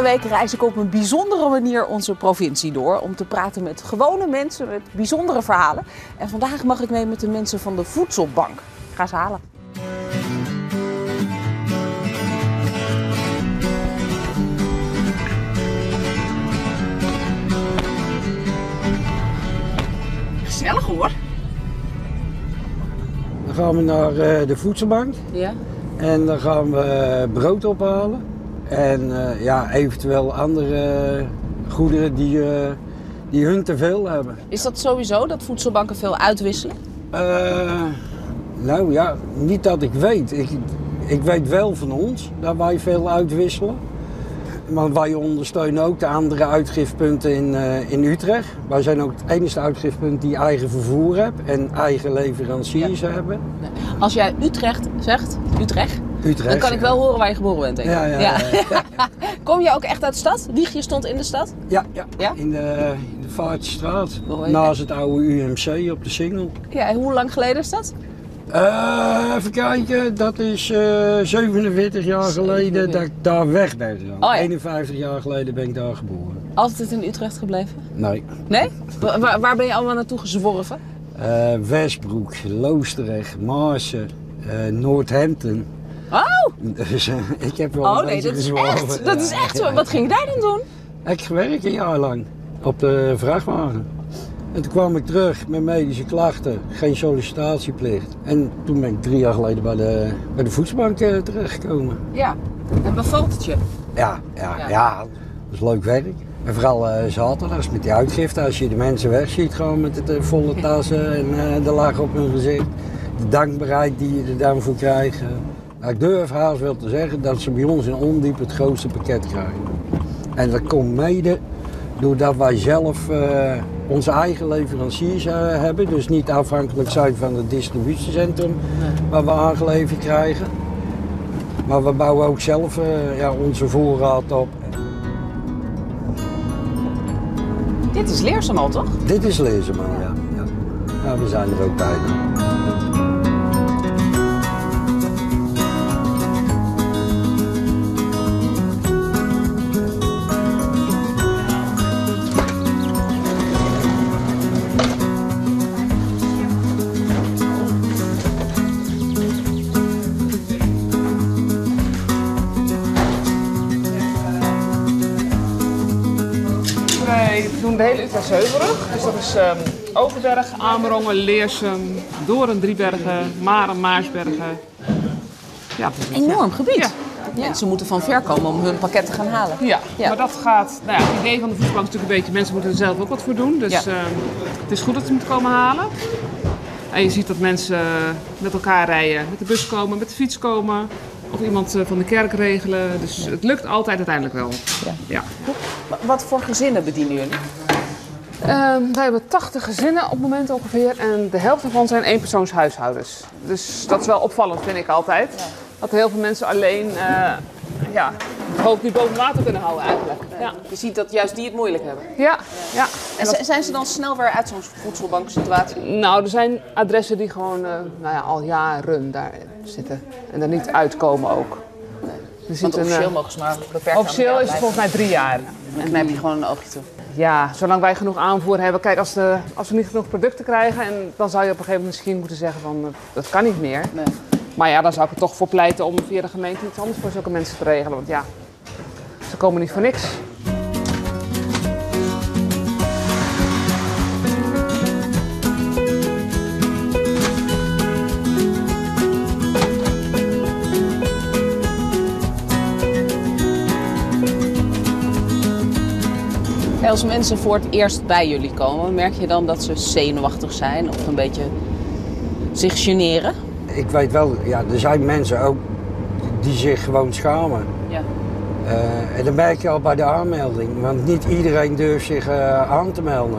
week reis ik op een bijzondere manier onze provincie door om te praten met gewone mensen met bijzondere verhalen. En vandaag mag ik mee met de mensen van de Voedselbank. Ik ga ze halen. Gezellig hoor. Dan gaan we naar de Voedselbank. Ja. En dan gaan we brood ophalen. En eventueel andere goederen die hun te veel hebben. Is dat sowieso dat voedselbanken veel uitwisselen? Nou ja, niet dat ik weet. Ik weet wel van ons dat wij veel uitwisselen. Maar wij ondersteunen ook de andere uitgifpunten in Utrecht. Wij zijn ook het enige uitgifpunt die eigen vervoer heeft en eigen leveranciers hebben. Als jij Utrecht zegt, Utrecht, dan kan ik wel horen waar je geboren bent, denk ik. Ja. Kom je ook echt uit de stad? Wiegje stond in de stad? Ja? In de Vaartstraat, naast het oude UMC op de Singel. Ja, en hoe lang geleden is dat? Even kijken, dat is 47 jaar geleden dat ik daar weg ben. 51 jaar geleden ben ik daar geboren. Altijd in Utrecht gebleven? Nee. Nee? Waar ben je allemaal naartoe gezworven? Westbroek, Loosdrecht, Maarsen, Northampton. Oh! Dus ik heb wel een beetje gezworven. Dat is echt zo. Wat ging je daar dan doen? Ik gewerkt een jaar lang op de vrachtwagen. En toen kwam ik terug met medische klachten, geen sollicitatieplicht. En toen ben ik 3 jaar geleden bij de Voedselbank terechtgekomen. Ja, en bevalt het je? Ja, dat is leuk werk. En vooral zaterdags met die uitgifte, als je de mensen weg ziet gewoon met de volle tassen en de lach op hun gezicht. De dankbaarheid die je er dan voor krijgt. Nou, ik durf haast wel te zeggen dat ze bij ons in Ondiep het grootste pakket krijgen. En dat komt mede doordat wij zelf onze eigen leveranciers hebben. Dus niet afhankelijk zijn van het distributiecentrum waar we aangeleverd krijgen. Maar we bouwen ook zelf onze voorraad op. Dit is Leersum al, toch? Dit is Leersum al, ja. Ja, we zijn er ook bij. Wij doen de hele Utrechtse Heuvelrug. Dus dat is Overberg, Amerongen, Leersum, Doorn, Driebergen, Maren, Maarsbergen. Ja, enorm gebied. Ja. Mensen moeten van ver komen om hun pakket te gaan halen. Ja, maar dat gaat... Nou ja, het idee van de Voedselbank is natuurlijk een beetje... Mensen moeten er zelf ook wat voor doen. Dus het is goed dat ze moeten komen halen. En je ziet dat mensen met elkaar rijden. Met de bus komen, met de fiets komen. Of iemand van de kerk regelen. Dus het lukt altijd uiteindelijk wel. Ja. Wat voor gezinnen bedienen jullie? Wij hebben 80 gezinnen op het moment ongeveer. En de helft daarvan zijn eenpersoonshuishoudens. Dus dat is wel opvallend, vind ik altijd. Ja. Dat heel veel mensen alleen het hoofd niet boven water kunnen houden eigenlijk. Ja. Je ziet dat juist die het moeilijk hebben. Ja. En zijn ze dan snel weer uit zo'n voedselbanksituatie? Nou, er zijn adressen die gewoon al jaren daar zitten. En er niet uitkomen ook. Nee. Want officieel mogen ze maar beperkt officieel is het volgens mij 3 jaar. En dan heb je gewoon een oogje toe. Ja, zolang wij genoeg aanvoer hebben. Kijk, als we niet genoeg producten krijgen, en dan zou je op een gegeven moment misschien moeten zeggen van dat kan niet meer. Nee. Maar ja, dan zou ik er toch voor pleiten om via de gemeente iets anders voor zulke mensen te regelen. Want ja, ze komen niet voor niks. Als mensen voor het eerst bij jullie komen, merk je dan dat ze zenuwachtig zijn of een beetje zich generen? Ik weet wel, er zijn mensen ook die zich gewoon schamen. Ja. En dat merk je al bij de aanmelding, want niet iedereen durft zich aan te melden.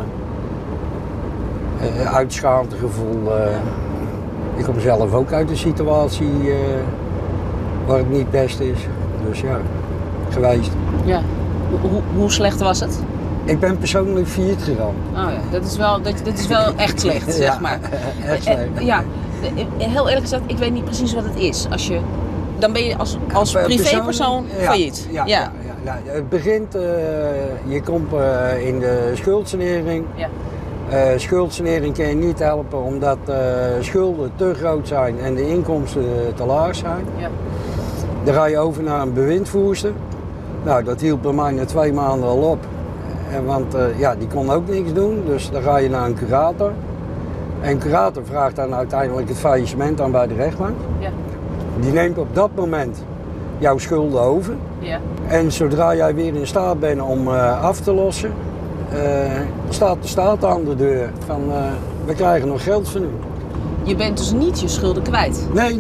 Uit schaamtegevoel. Ik kom zelf ook uit een situatie waar het niet best is. Dus ja, geweest. Ja. Hoe slecht was het? Ik ben persoonlijk failliet gegaan. Oh ja, dat is wel echt slecht, zeg maar. Echt slecht. Ja, heel eerlijk gezegd, ik weet niet precies wat het is. Als je Dan ben je als privépersoon failliet. Ja. Het begint, je komt in de schuldsanering. Ja. Schuldsanering kan je niet helpen omdat schulden te groot zijn en de inkomsten te laag zijn. Ja. Dan ga je over naar een bewindvoerster. Nou, dat hielp bij mij na 2 maanden al op. Want die kon ook niks doen, dus dan ga je naar een curator. En een curator vraagt dan uiteindelijk het faillissement aan bij de rechtbank. Ja. Die neemt op dat moment jouw schulden over. Ja. En zodra jij weer in staat bent om af te lossen, staat de staat aan de deur van we krijgen nog geld van u. Je bent dus niet je schulden kwijt? Nee.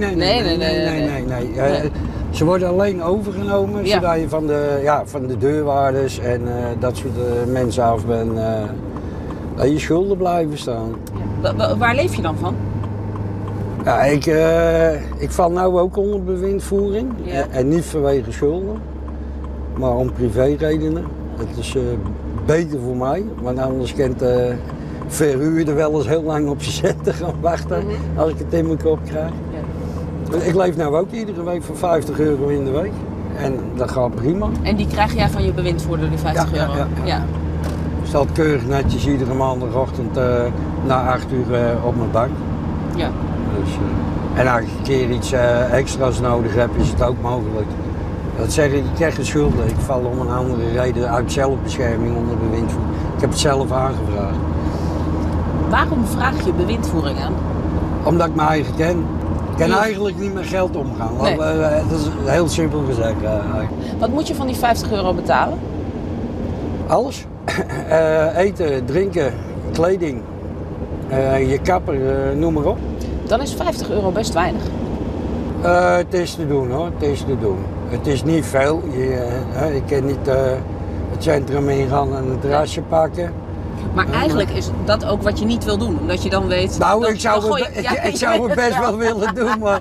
Ze worden alleen overgenomen zodat je van de deurwaarders en dat soort mensen af bent, dat je schulden blijven staan. Waar leef je dan van? Ja, ik val nu ook onder bewindvoering en niet vanwege schulden, maar om privéredenen. Het is beter voor mij, want anders kan de verhuurder wel eens heel lang op zijn centen gaan wachten als ik het in mijn kop krijg. Ja. Ik leef nou ook iedere week voor €50 in de week en dat gaat prima. En die krijg jij van je bewindvoerder, die €50? Ja. Staat keurig netjes iedere maandagochtend na 8 uur op mijn bank. Ja. Dus, en als ik een keer iets extra's nodig heb, is het ook mogelijk. Dat zeg ik krijg geen schulden. Ik val om een andere reden uit zelfbescherming onder bewindvoering. Ik heb het zelf aangevraagd. Waarom vraag je bewindvoering aan? Omdat ik mijn eigen ken. Ik kan eigenlijk niet met geld omgaan. Nee. Dat is heel simpel gezegd. Wat moet je van die €50 betalen? Alles. Eten, drinken, kleding, je kapper, noem maar op. Dan is €50 best weinig. Het is te doen hoor, het is te doen. Het is niet veel. Je kan niet het centrum ingaan en een terrasje pakken. Maar eigenlijk is dat ook wat je niet wil doen, omdat je dan weet... Nou, ik zou het best wel willen doen, maar...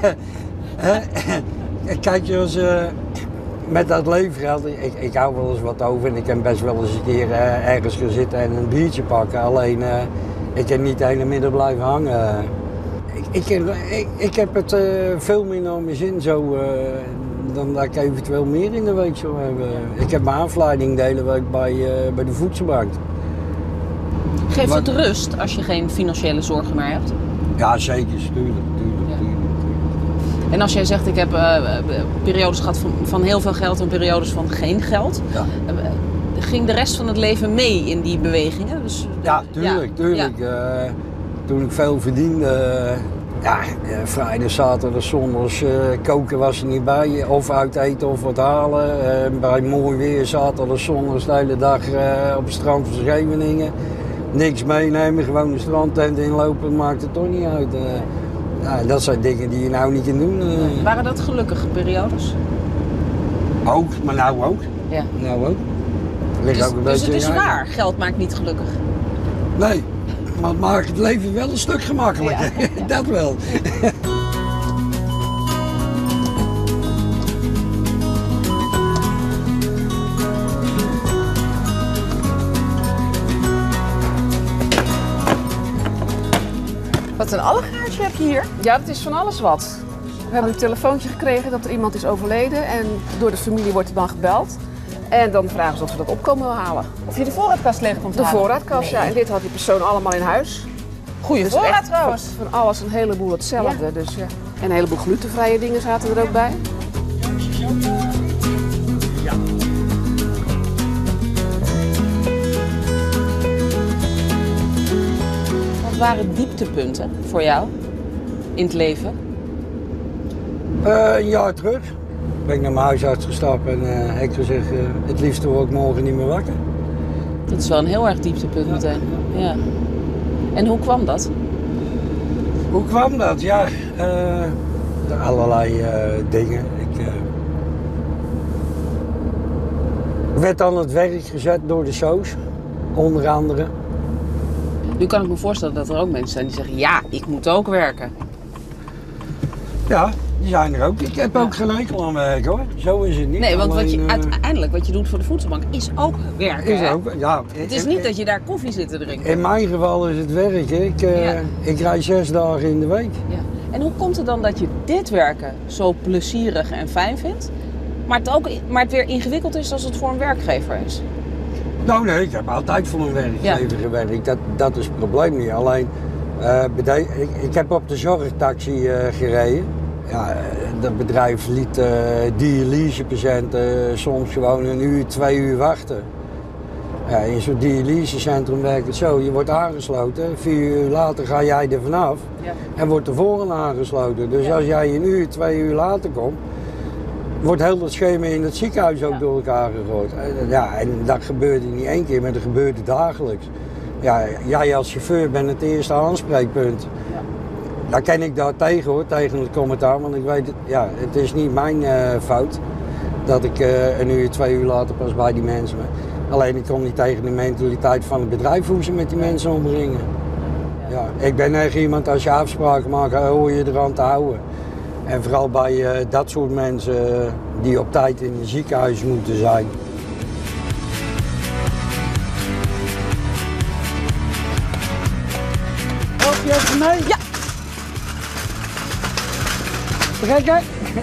Kijk, zoals met dat leefgeld, ik hou wel eens wat over en ik kan best wel eens een keer ergens gaan zitten en een biertje pakken. Alleen, ik kan niet de hele middag blijven hangen. Ik heb het veel meer naar mijn zin zo, dan dat ik eventueel meer in de week zou hebben. Ik heb mijn aanvleiding de hele week bij de voedselbank. Geeft het rust als je geen financiële zorgen meer hebt? Ja, zeker. Tuurlijk. En als jij zegt, ik heb periodes gehad van heel veel geld en periodes van geen geld. Ja. Ging de rest van het leven mee in die bewegingen? Dus, ja, tuurlijk. Ja. Toen ik veel verdiende, vrijdag, zaterdag, zondags, koken was er niet bij. Of uit eten of wat halen. Bij mooi weer, zaterdag, zondags de hele dag op het strand van Scheveningen. Niks meenemen, gewoon de strandtent inlopen, maakt het toch niet uit. Dat zijn dingen die je nou niet kan doen. Waren dat gelukkige periodes? Ook, maar nou ook. Ja. Nou ook. Dus het is waar, geld maakt niet gelukkig? Nee, maar het maakt het leven wel een stuk gemakkelijker. Ja. Dat wel. Wat een allegaartje heb je hier. Ja, dat is van alles wat. We hebben een telefoontje gekregen dat er iemand is overleden en door de familie wordt er dan gebeld. En dan vragen ze of ze dat op komen halen. Of je de voorraadkast leeg komt halen? De voorraadkast, ja. En dit had die persoon allemaal in huis. Goeie dus voorraad trouwens. Van alles een heleboel hetzelfde. Ja. Dus, ja. En een heleboel glutenvrije dingen zaten er ook bij. Ja. Wat waren dieptepunten voor jou in het leven? Een jaar terug ben ik naar mijn huisarts gestapt en heb ik gezegd, het liefst word ik morgen niet meer wakker. Dat is wel een heel erg dieptepunt meteen. Ja. En hoe kwam dat? Hoe kwam dat? Ja, allerlei dingen. Ik werd aan het werk gezet door de SOS, onder andere. Nu kan ik me voorstellen dat er ook mensen zijn die zeggen, ja, ik moet ook werken. Ja, die zijn er ook. Ik heb ook geen enkel aan werk hoor. Zo is het niet. Nee, want uiteindelijk wat je doet voor de voedselbank is ook werken. Is ook, ja. Het is niet dat je daar koffie zit te drinken. In mijn geval is het werken. Ik rijd 6 dagen in de week. Ja. En hoe komt het dan dat je dit werken zo plezierig en fijn vindt, maar het weer ingewikkeld is als het voor een werkgever is? Nou nee, ik heb altijd voor een werkgever gewerkt. Dat is het probleem niet. Alleen, ik heb op de zorgtaxi gereden. Ja, dat bedrijf liet dialysepatiënten soms gewoon 1 uur, 2 uur wachten. Ja, in zo'n dialysecentrum werkt het zo. Je wordt aangesloten, 4 uur later ga jij er vanaf en wordt er voor aangesloten. Dus als jij 1 uur, 2 uur later komt, wordt heel dat schema in het ziekenhuis ook door elkaar gegooid. Ja, en dat gebeurde niet 1 keer, maar dat gebeurde dagelijks. Ja, jij als chauffeur bent het eerste aanspreekpunt. Ja. Daar ken ik daar tegen hoor, tegen het commentaar, want ik weet het is niet mijn fout dat ik 1 uur, 2 uur later pas bij die mensen ben. Alleen ik kom niet tegen de mentaliteit van het bedrijf hoe ze met die mensen omringen. Ja, ik ben echt iemand, als je afspraken maakt, hoor je eraan te houden. En vooral bij dat soort mensen die op tijd in het ziekenhuis moeten zijn. Help je even mee? Ja! Trekken!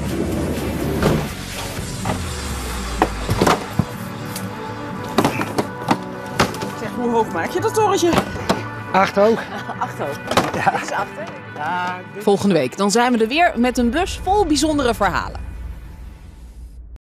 Zeg, hoe hoog maak je dat torentje? 8 hoog. 8 hoog. Ja. Dit is 8, hè? Ja, volgende week dan zijn we er weer met een bus vol bijzondere verhalen.